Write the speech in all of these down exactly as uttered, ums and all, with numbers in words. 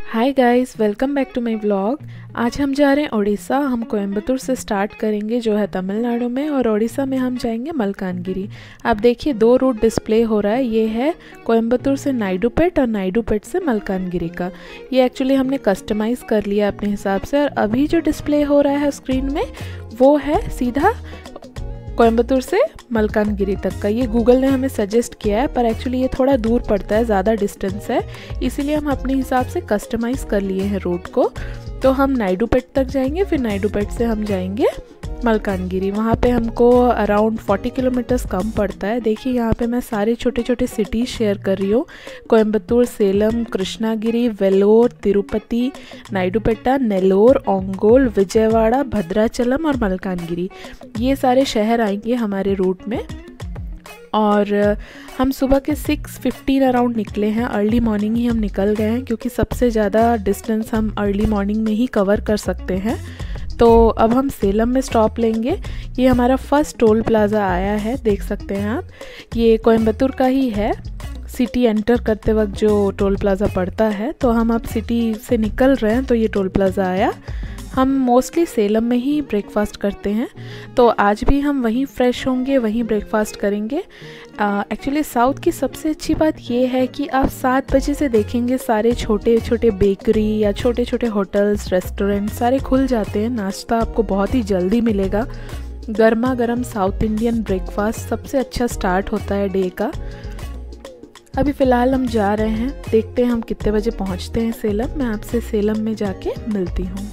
Hi guys, welcome back to my vlog. आज हम जा रहे हैं उड़ीसा। हम कोयंबटूर से स्टार्ट करेंगे जो है तमिलनाडु में, और उड़ीसा में हम जाएंगे मलकानगिरी। आप देखिए दो रूट डिस्प्ले हो रहा है। ये है कोयंबटूर से नायडूपेट और नायडूपेट से मलकानगिरी का। ये एक्चुअली हमने कस्टमाइज़ कर लिया अपने हिसाब से, और अभी जो डिस्प्ले हो रहा है स्क्रीन में वो है सीधा कोयंबटूर से मलकानगिरी तक का। ये गूगल ने हमें सजेस्ट किया है, पर एक्चुअली ये थोड़ा दूर पड़ता है, ज़्यादा डिस्टेंस है, इसीलिए हम अपने हिसाब से कस्टमाइज़ कर लिए हैं रूट को। तो हम नायडूपेट तक जाएंगे, फिर नायडूपेट से हम जाएंगे मलकानगिरी। वहाँ पे हमको अराउंड चालीस किलोमीटर्स कम पड़ता है। देखिए यहाँ पे मैं सारे छोटे छोटे सिटीज़ शेयर कर रही हूँ। कोयंबटूर, सेलम, कृष्णागिरी, वेलोर, तिरुपति, नायडूपेटा, नेल्लोर, ओंगोल, विजयवाड़ा, भद्राचलम और मलकानगिरी, ये सारे शहर आएंगे हमारे रूट में। और हम सुबह के सिक्स फिफ्टीन अराउंड निकले हैं। अर्ली मॉर्निंग ही हम निकल गए हैं, क्योंकि सबसे ज़्यादा डिस्टेंस हम अर्ली मॉर्निंग में ही कवर कर सकते हैं। तो अब हम सेलम में स्टॉप लेंगे। ये हमारा फर्स्ट टोल प्लाज़ा आया है, देख सकते हैं आप। ये कोयंबटूर का ही है। सिटी एंटर करते वक्त जो टोल प्लाज़ा पड़ता है, तो हम अब सिटी से निकल रहे हैं तो ये टोल प्लाज़ा आया। हम मोस्टली सेलम में ही ब्रेकफास्ट करते हैं, तो आज भी हम वहीं फ्रेश होंगे, वहीं ब्रेकफास्ट करेंगे। एक्चुअली साउथ की सबसे अच्छी बात ये है कि आप सात बजे से देखेंगे सारे छोटे छोटे बेकरी या छोटे छोटे होटल्स, रेस्टोरेंट सारे खुल जाते हैं। नाश्ता आपको बहुत ही जल्दी मिलेगा। गर्मा गर्म साउथ इंडियन ब्रेकफास्ट सबसे अच्छा स्टार्ट होता है डे का। अभी फ़िलहाल हम जा रहे हैं, देखते हैं हम कितने बजे पहुंचते हैं सेलम। मैं आपसे सेलम में जाके मिलती हूँ।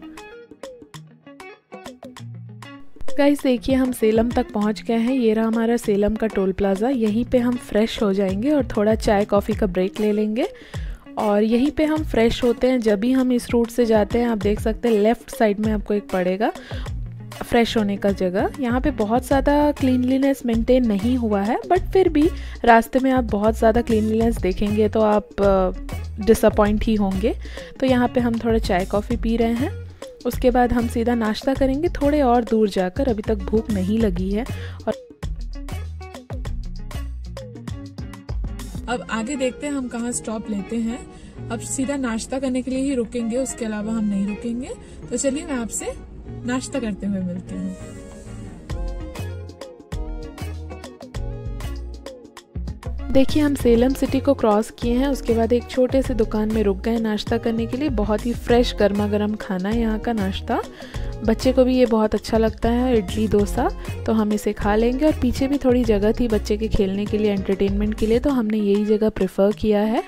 गाइस देखिए हम सेलम तक पहुंच गए हैं। ये रहा हमारा सेलम का टोल प्लाज़ा। यहीं पे हम फ्रेश हो जाएंगे और थोड़ा चाय कॉफ़ी का ब्रेक ले लेंगे, और यहीं पे हम फ्रेश होते हैं। जब भी हम इस रूट से जाते हैं, आप देख सकते हैं लेफ़्ट साइड में आपको एक पड़ेगा फ्रेश होने का जगह। यहाँ पे बहुत ज़्यादा क्लीनलीनेस मेंटेन नहीं हुआ है, बट फिर भी रास्ते में आप बहुत ज़्यादा क्लीनलीनेस देखेंगे तो आप डिसअपॉइंट ही होंगे। तो यहाँ पे हम थोड़ा चाय कॉफ़ी पी रहे हैं। उसके बाद हम सीधा नाश्ता करेंगे थोड़े और दूर जाकर। अभी तक भूख नहीं लगी है। और अब आगे देखते हैं हम कहाँ स्टॉप लेते हैं। अब सीधा नाश्ता करने के लिए ही रुकेंगे, उसके अलावा हम नहीं रुकेंगे। तो चलिए मैं आपसे नाश्ता करते हुए मिलती हूँ। देखिए हम सेलम सिटी को क्रॉस किए हैं, उसके बाद एक छोटे से दुकान में रुक गए नाश्ता करने के लिए। बहुत ही फ्रेश गर्मा गर्म खाना है यहाँ का नाश्ता। बच्चे को भी ये बहुत अच्छा लगता है, इडली डोसा, तो हम इसे खा लेंगे। और पीछे भी थोड़ी जगह थी बच्चे के खेलने के लिए, एंटरटेनमेंट के लिए, तो हमने यही जगह प्रेफर किया है।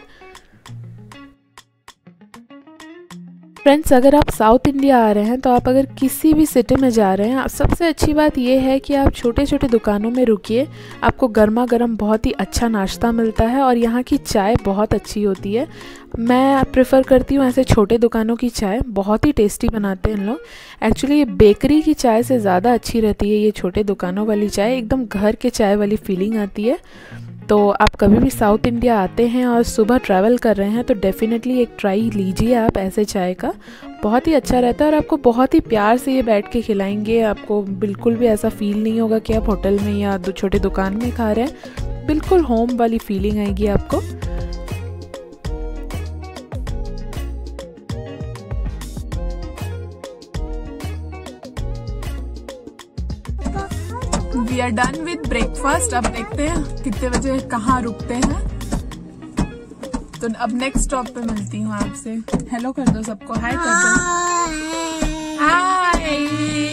फ्रेंड्स, अगर आप साउथ इंडिया आ रहे हैं तो आप अगर किसी भी सिटी में जा रहे हैं, सबसे अच्छी बात यह है कि आप छोटे छोटे दुकानों में रुकिए। आपको गर्मा गर्म बहुत ही अच्छा नाश्ता मिलता है, और यहाँ की चाय बहुत अच्छी होती है। मैं प्रेफर करती हूँ ऐसे छोटे दुकानों की चाय, बहुत ही टेस्टी बनाते हैं इन लोग। एक्चुअली ये बेकरी की चाय से ज़्यादा अच्छी रहती है ये छोटे दुकानों वाली चाय। एकदम घर के चाय वाली फीलिंग आती है। तो आप कभी भी साउथ इंडिया आते हैं और सुबह ट्रैवल कर रहे हैं तो डेफ़िनेटली एक ट्राई लीजिए आप ऐसे चाय का। बहुत ही अच्छा रहता है, और आपको बहुत ही प्यार से ये बैठ के खिलाएंगे। आपको बिल्कुल भी ऐसा फील नहीं होगा कि आप होटल में या दो छोटे दुकान में खा रहे हैं। बिल्कुल होम वाली फीलिंग आएगी आपको। We are done with breakfast. अब देखते हैं कितने बजे कहाँ रुकते हैं। तो अब नेक्स्ट स्टॉप पे मिलती हूँ आपसे। हेलो कर दो सबको, हाय कर दो। हाय।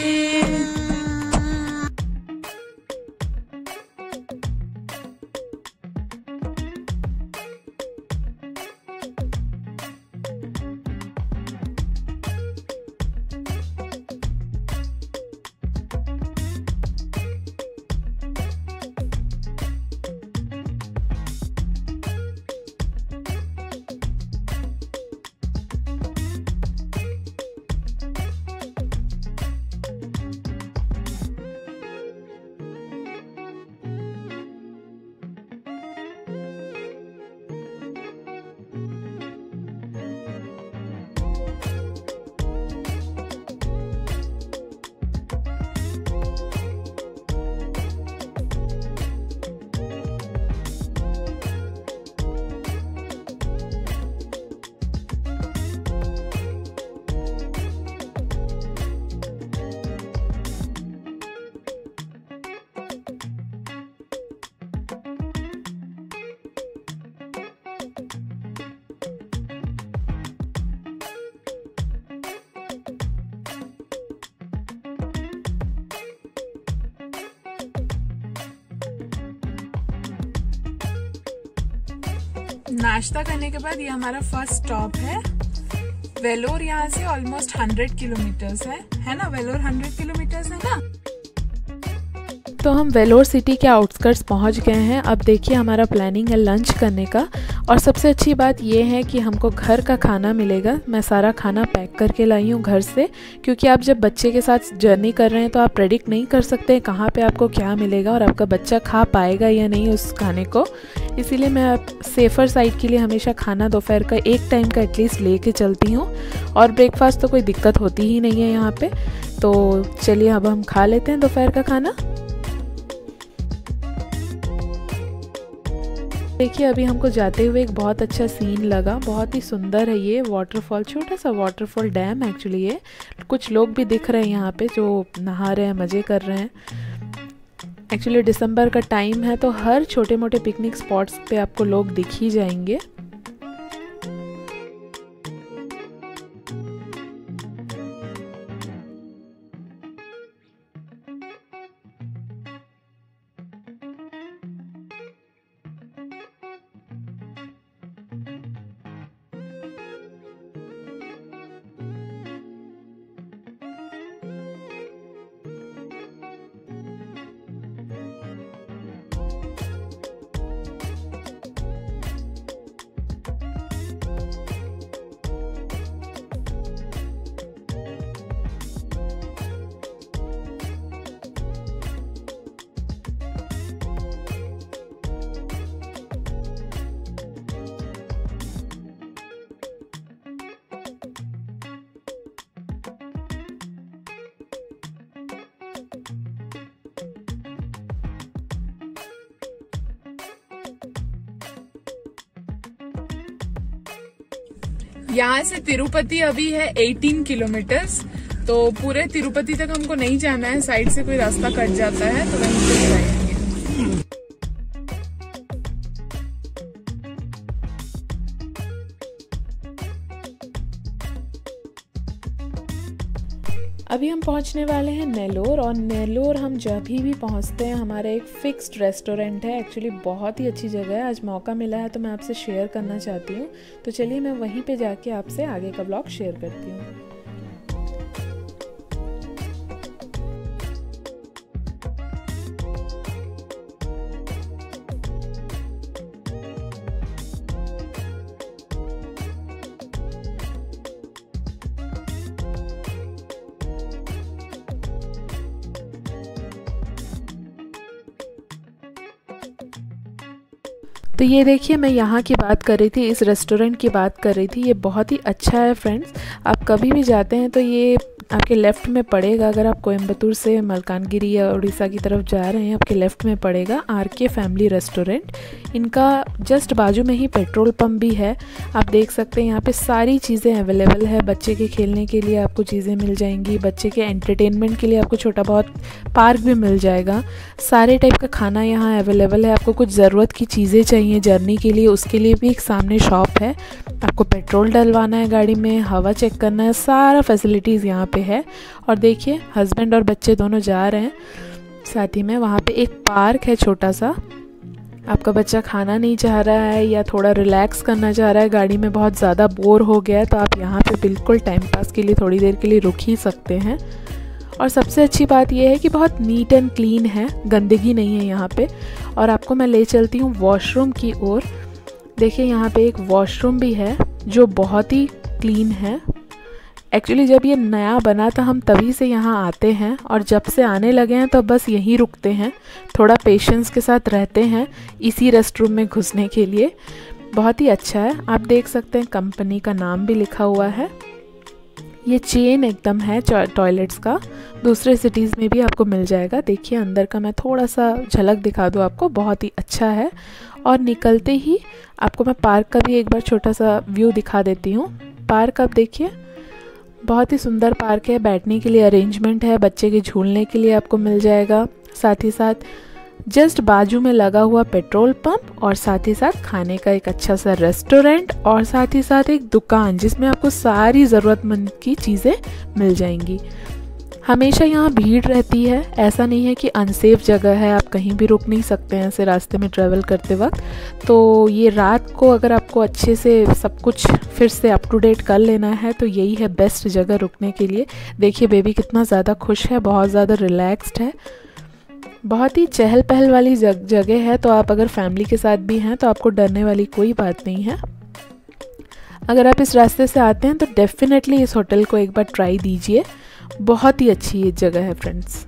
नाश्ता करने के बाद ये हमारा फर्स्ट स्टॉप है वेलोर। यहाँ से ऑलमोस्ट हंड्रेड किलोमीटर्स है है ना? वेलोर हंड्रेड किलोमीटर्स है ना? तो हम वेलोर सिटी के आउटस्कर्ट्स पहुंच गए हैं। अब देखिए हमारा प्लानिंग है लंच करने का, और सबसे अच्छी बात ये है कि हमको घर का खाना मिलेगा। मैं सारा खाना पैक करके लाई हूँ घर से, क्योंकि आप जब बच्चे के साथ जर्नी कर रहे हैं तो आप प्रेडिक्ट नहीं कर सकते कहाँ पे आपको क्या मिलेगा और आपका बच्चा खा पाएगा या नहीं उस खाने को। इसीलिए मैं सेफ़र साइड के लिए हमेशा खाना दोपहर का एक टाइम का एटलीस्ट ले कर चलती हूँ, और ब्रेकफास्ट तो कोई दिक्कत होती ही नहीं है यहाँ पर। तो चलिए अब हम खा लेते हैं दोपहर का खाना। देखिए अभी हमको जाते हुए एक बहुत अच्छा सीन लगा, बहुत ही सुंदर है ये वाटरफॉल, छोटा सा वाटरफॉल डैम एक्चुअली ये। कुछ लोग भी दिख रहे हैं यहाँ पे जो नहा रहे हैं, मज़े कर रहे हैं। एक्चुअली दिसंबर का टाइम है तो हर छोटे मोटे पिकनिक स्पॉट्स पे आपको लोग दिख ही जाएंगे। यहाँ से तिरुपति अभी है अठारह किलोमीटर्स, तो पूरे तिरुपति तक हमको नहीं जाना है, साइड से कोई रास्ता कट जाता है तो वहीं पे जाएंगे। अभी हम पहुंचने वाले हैं नेल्लोर, और नेल्लोर हम जब भी पहुंचते हैं हमारा एक फिक्स्ड रेस्टोरेंट है। एक्चुअली बहुत ही अच्छी जगह है, आज मौका मिला है तो मैं आपसे शेयर करना चाहती हूँ। तो चलिए मैं वहीं पे जाके आपसे आगे का ब्लॉग शेयर करती हूँ। तो ये देखिए मैं यहाँ की बात कर रही थी, इस रेस्टोरेंट की बात कर रही थी। ये बहुत ही अच्छा है फ्रेंड्स। आप कभी भी जाते हैं तो ये आपके लेफ़्ट में पड़ेगा। अगर आप कोयम्बतूर से मलकानगिरी या उड़ीसा की तरफ जा रहे हैं, आपके लेफ़्ट में पड़ेगा आर के फैमिली रेस्टोरेंट। इनका जस्ट बाजू में ही पेट्रोल पंप भी है। आप देख सकते हैं यहाँ पे सारी चीज़ें अवेलेबल है। बच्चे के खेलने के लिए आपको चीज़ें मिल जाएंगी, बच्चे के एंटरटेनमेंट के लिए आपको छोटा बहुत पार्क भी मिल जाएगा। सारे टाइप का खाना यहाँ अवेलेबल है। आपको कुछ ज़रूरत की चीज़ें चाहिए जर्नी के लिए, उसके लिए भी एक सामने शॉप है। आपको पेट्रोल डलवाना है गाड़ी में, हवा चेक करना है, सारा फैसिलिटीज़ यहाँ पे है। और देखिए हस्बैंड और बच्चे दोनों जा रहे हैं। साथ ही में वहाँ पे एक पार्क है छोटा सा। आपका बच्चा खाना नहीं चाह रहा है या थोड़ा रिलैक्स करना चाह रहा है, गाड़ी में बहुत ज़्यादा बोर हो गया है, तो आप यहाँ पे बिल्कुल टाइम पास के लिए थोड़ी देर के लिए रुक ही सकते हैं। और सबसे अच्छी बात यह है कि बहुत नीट एंड क्लीन है, गंदगी नहीं है यहाँ पे। और आपको मैं ले चलती हूँ वॉशरूम की ओर। देखिए यहाँ पे एक वॉशरूम भी है जो बहुत ही क्लीन है। एक्चुअली जब ये नया बना था हम तभी से यहाँ आते हैं, और जब से आने लगे हैं तो बस यहीं रुकते हैं। थोड़ा पेशेंस के साथ रहते हैं इसी रेस्टरूम में घुसने के लिए। बहुत ही अच्छा है। आप देख सकते हैं कंपनी का नाम भी लिखा हुआ है। ये चेन एकदम है टॉयलेट्स का, दूसरे सिटीज़ में भी आपको मिल जाएगा। देखिए अंदर का मैं थोड़ा सा झलक दिखा दूँ आपको, बहुत ही अच्छा है। और निकलते ही आपको मैं पार्क का भी एक बार छोटा सा व्यू दिखा देती हूँ। पार्क आप देखिए, बहुत ही सुंदर पार्क है। बैठने के लिए अरेंजमेंट है, बच्चे के झूलने के लिए आपको मिल जाएगा। साथ ही साथ जस्ट बाजू में लगा हुआ पेट्रोल पंप, और साथ ही साथ खाने का एक अच्छा सा रेस्टोरेंट, और साथ ही साथ एक दुकान जिसमें आपको सारी ज़रूरतमंद की चीज़ें मिल जाएंगी। हमेशा यहाँ भीड़ रहती है, ऐसा नहीं है कि अनसेफ जगह है, आप कहीं भी रुक नहीं सकते हैं ऐसे रास्ते में ट्रैवल करते वक्त। तो ये रात को अगर आपको अच्छे से सब कुछ फिर से अप टू डेट कर लेना है तो यही है बेस्ट जगह रुकने के लिए। देखिए बेबी कितना ज़्यादा खुश है, बहुत ज़्यादा रिलैक्स्ड है, बहुत ही चहल पहल वाली जग, जगह है। तो आप अगर फैमिली के साथ भी हैं तो आपको डरने वाली कोई बात नहीं है। अगर आप इस रास्ते से आते हैं तो डेफिनेटली इस होटल को एक बार ट्राई दीजिए, बहुत ही अच्छी ये जगह है फ्रेंड्स।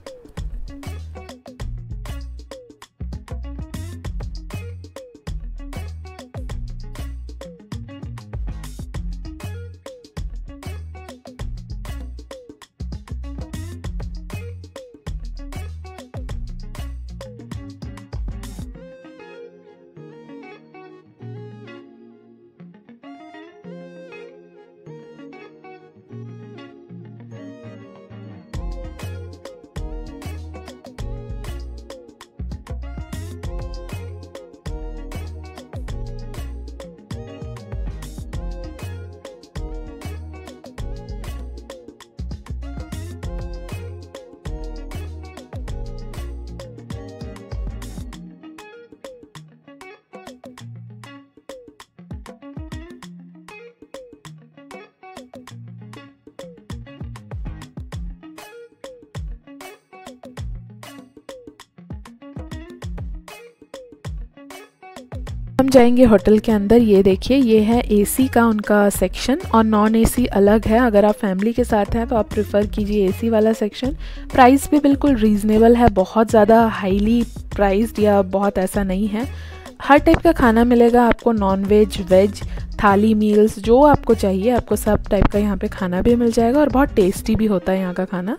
हम जाएंगे होटल के अंदर। ये देखिए ये है एसी का उनका सेक्शन और नॉन एसी अलग है। अगर आप फैमिली के साथ हैं तो आप प्रेफर कीजिए एसी वाला सेक्शन। प्राइस भी बिल्कुल रीज़नेबल है, बहुत ज़्यादा हाईली प्राइस्ड या बहुत ऐसा नहीं है। हर टाइप का खाना मिलेगा आपको, non veg, veg, thali meals, जो आपको चाहिए आपको सब टाइप का यहाँ पे खाना भी मिल जाएगा और बहुत टेस्टी भी होता है यहाँ का खाना।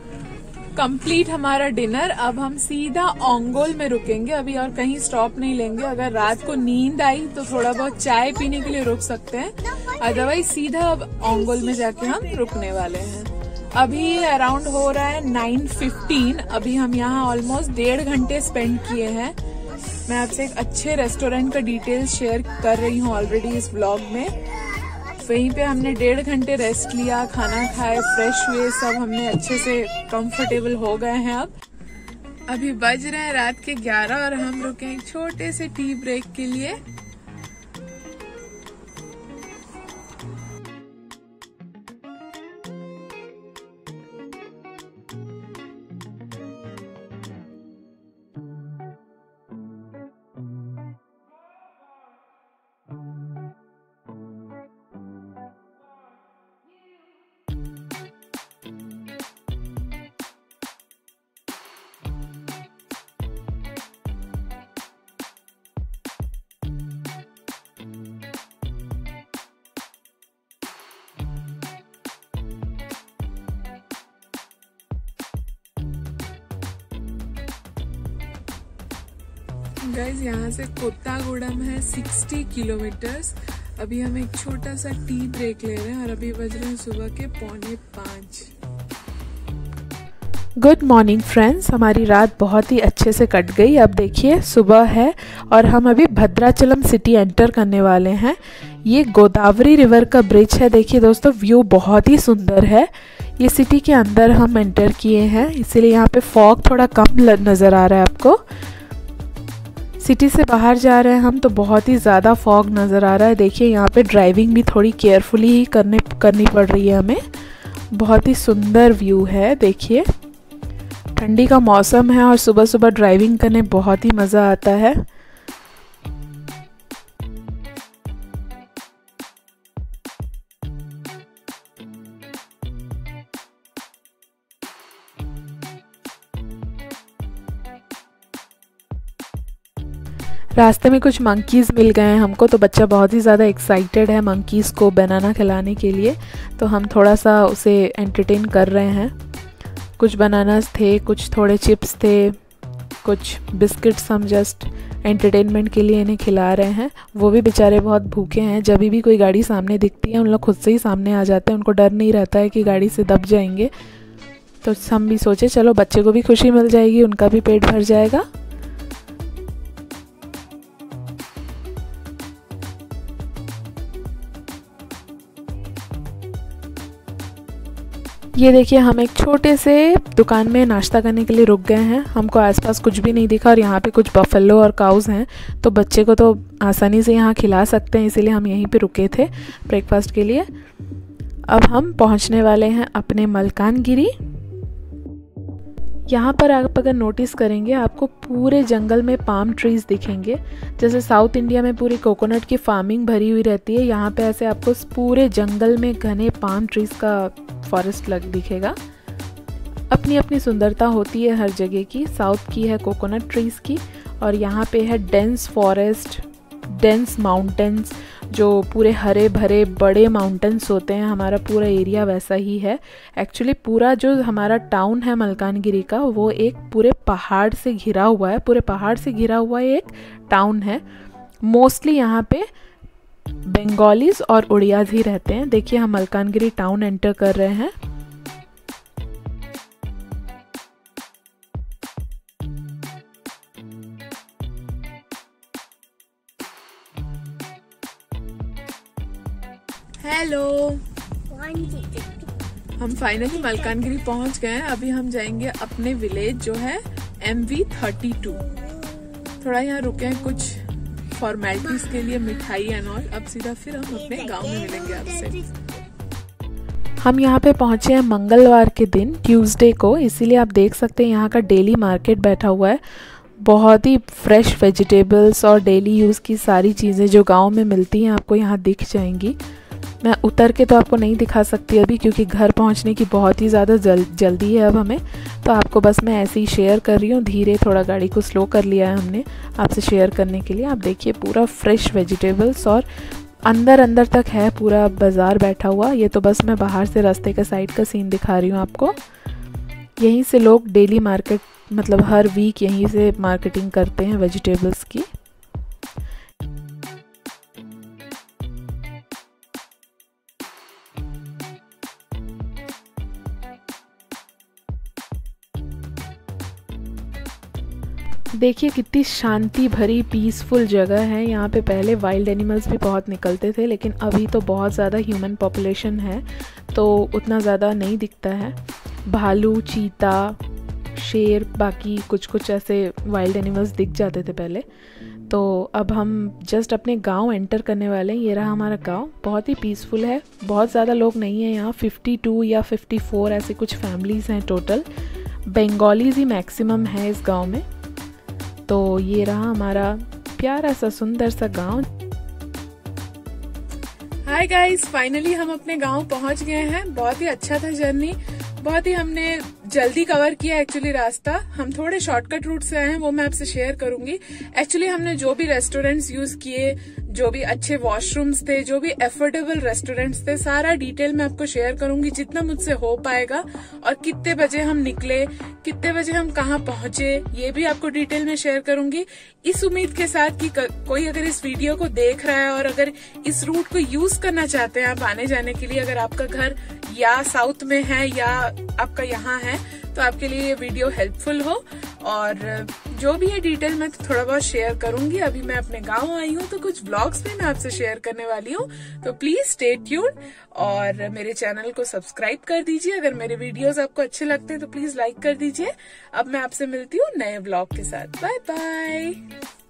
कंप्लीट हमारा डिनर। अब हम सीधा ओंगोल में रुकेंगे, अभी और कहीं स्टॉप नहीं लेंगे। अगर रात को नींद आई तो थोड़ा बहुत चाय पीने के लिए रुक सकते हैं, अदरवाइज सीधा अब ओंगोल में जाके हम रुकने वाले हैं। अभी अराउंड हो रहा है नाइन फिफ्टीन। अभी हम यहाँ ऑलमोस्ट डेढ़ घंटे स्पेंड किए हैं। मैं आपसे एक अच्छे रेस्टोरेंट का डिटेल्स शेयर कर रही हूँ ऑलरेडी इस ब्लॉग में। वहीं पे हमने डेढ़ घंटे रेस्ट लिया, खाना खाए, फ्रेश हुए, सब हमने अच्छे से कंफर्टेबल हो गए हैं। अब अभी बज रहे हैं रात के ग्यारह और हम रुके एक छोटे से टी ब्रेक के लिए। गाइज यहाँ से कोत्तागुडम है साठ किलोमीटर्स। अभी हम एक छोटा सा टी ब्रेक ले रहे हैं और अभी बज रहे हैं सुबह के पौने पाँच। गुड मॉर्निंग फ्रेंड्स, हमारी रात बहुत ही अच्छे से कट गई। अब देखिए सुबह है और हम अभी भद्राचलम सिटी एंटर करने वाले हैं। ये गोदावरी रिवर का ब्रिज है। देखिए दोस्तों व्यू बहुत ही सुंदर है। ये सिटी के अंदर हम एंटर किए हैं, इसीलिए यहाँ पे फॉग थोड़ा कम नज़र आ रहा है आपको। सिटी से बाहर जा रहे हैं हम तो बहुत ही ज़्यादा फॉग नज़र आ रहा है। देखिए यहाँ पे ड्राइविंग भी थोड़ी केयरफुली ही करने करनी पड़ रही है हमें। बहुत ही सुंदर व्यू है। देखिए ठंडी का मौसम है और सुबह सुबह ड्राइविंग करने बहुत ही मज़ा आता है। रास्ते में कुछ मंकीज़ मिल गए हैं हमको, तो बच्चा बहुत ही ज़्यादा एक्साइटेड है मंकीज़ को बनाना खिलाने के लिए। तो हम थोड़ा सा उसे एंटरटेन कर रहे हैं। कुछ बनानास थे, कुछ थोड़े चिप्स थे, कुछ बिस्किट्स हम जस्ट एंटरटेनमेंट के लिए इन्हें खिला रहे हैं। वो भी बेचारे बहुत भूखे हैं। जब भी कोई गाड़ी सामने दिखती है उन लोग खुद से ही सामने आ जाते हैं, उनको डर नहीं रहता है कि गाड़ी से दब जाएंगे। तो हम भी सोचे चलो बच्चे को भी खुशी मिल जाएगी, उनका भी पेट भर जाएगा। ये देखिए हम एक छोटे से दुकान में नाश्ता करने के लिए रुक गए हैं। हमको आसपास कुछ भी नहीं दिखा और यहाँ पे कुछ बफेलो और काउज हैं, तो बच्चे को तो आसानी से यहाँ खिला सकते हैं, इसीलिए हम यहीं पे रुके थे ब्रेकफास्ट के लिए। अब हम पहुँचने वाले हैं अपने मलकानगिरी। यहाँ पर आप अगर नोटिस करेंगे आपको पूरे जंगल में पाम ट्रीज़ दिखेंगे। जैसे साउथ इंडिया में पूरी कोकोनट की फार्मिंग भरी हुई रहती है, यहाँ पे ऐसे आपको पूरे जंगल में घने पाम ट्रीज़ का फॉरेस्ट लग दिखेगा। अपनी अपनी सुंदरता होती है हर जगह की। साउथ की है कोकोनट ट्रीज़ की और यहाँ पे है डेंस फॉरेस्ट, डेंस माउंटेन्स, जो पूरे हरे भरे बड़े माउंटेन्स होते हैं। हमारा पूरा एरिया वैसा ही है। एक्चुअली पूरा जो हमारा टाउन है मलकानगिरी का, वो एक पूरे पहाड़ से घिरा हुआ है। पूरे पहाड़ से घिरा हुआ एक टाउन है। मोस्टली यहाँ पे बंगालीज और उड़ियाज ही रहते हैं। देखिए हम मलकानगिरी टाउन एंटर कर रहे हैं। हेलो, हम फाइनली मलकानगिरी पहुंच गए हैं। अभी हम जाएंगे अपने विलेज जो है एम वी थर्टी टू। थोड़ा यहाँ रुके हैं कुछ फॉर्मेलिटीज के लिए, मिठाई एंड ऑल। अब सीधा फिर हम अपने गांव में मिलेंगे आपसे। हम यहाँ पे पहुँचे हैं मंगलवार के दिन, ट्यूसडे को, इसीलिए आप देख सकते हैं यहाँ का डेली मार्केट बैठा हुआ है। बहुत ही फ्रेश वेजिटेबल्स और डेली यूज़ की सारी चीज़ें जो गांव में मिलती हैं आपको यहाँ दिख जाएंगी। मैं उतर के तो आपको नहीं दिखा सकती अभी, क्योंकि घर पहुंचने की बहुत ही ज़्यादा जल, जल्दी है अब हमें। तो आपको बस मैं ऐसे ही शेयर कर रही हूँ धीरे, थोड़ा गाड़ी को स्लो कर लिया है हमने आपसे शेयर करने के लिए। आप देखिए पूरा फ्रेश वेजिटेबल्स और अंदर अंदर तक है पूरा बाज़ार बैठा हुआ। ये तो बस मैं बाहर से रास्ते का साइड का सीन दिखा रही हूँ आपको। यहीं से लोग डेली मार्केट, मतलब हर वीक यहीं से मार्केटिंग करते हैं वेजिटेबल्स की। देखिए कितनी शांति भरी पीसफुल जगह है यहाँ पे। पहले वाइल्ड एनिमल्स भी बहुत निकलते थे, लेकिन अभी तो बहुत ज़्यादा ह्यूमन पॉपुलेशन है तो उतना ज़्यादा नहीं दिखता है। भालू, चीता, शेर, बाकी कुछ कुछ ऐसे वाइल्ड एनिमल्स दिख जाते थे पहले। तो अब हम जस्ट अपने गांव एंटर करने वाले हैं। ये रहा हमारा गांव, बहुत ही पीसफुल है। बहुत ज़्यादा लोग नहीं हैं यहाँ, बावन या चौवन ऐसे कुछ फैमिलीज़ हैं टोटल। बंगालीज़ ही मैक्सिमम है इस गांव में। तो ये रहा हमारा प्यारा सा सुंदर सा गांव। हाय गाइस, फाइनली हम अपने गांव पहुंच गए हैं। बहुत ही अच्छा था जर्नी, बहुत ही हमने जल्दी कवर किया एक्चुअली रास्ता। हम थोड़े शॉर्टकट रूट से आए हैं, वो मैं आपसे शेयर करूंगी। एक्चुअली हमने जो भी रेस्टोरेंट्स यूज किए, जो भी अच्छे वॉशरूम्स थे, जो भी एफोर्डेबल रेस्टोरेंट्स थे, सारा डिटेल मैं आपको शेयर करूंगी जितना मुझसे हो पाएगा। और कितने बजे हम निकले, कितने बजे हम कहाँ पहुंचे, ये भी आपको डिटेल में शेयर करूंगी। इस उम्मीद के साथ कि कोई अगर इस वीडियो को देख रहा है और अगर इस रूट को यूज करना चाहते हैं आप आने जाने के लिए, अगर आपका घर या साउथ में है या आपका यहाँ है, तो आपके लिए ये वीडियो हेल्पफुल हो। और जो भी है डिटेल मैं तो थोड़ा बहुत शेयर करूंगी। अभी मैं अपने गांव आई हूँ तो कुछ व्लॉग्स भी मैं आपसे शेयर करने वाली हूँ, तो प्लीज स्टे ट्यून्ड और मेरे चैनल को सब्सक्राइब कर दीजिए। अगर मेरे वीडियोस आपको अच्छे लगते हैं तो प्लीज लाइक कर दीजिए। अब मैं आपसे मिलती हूँ नए व्लॉग के साथ। Bye bye.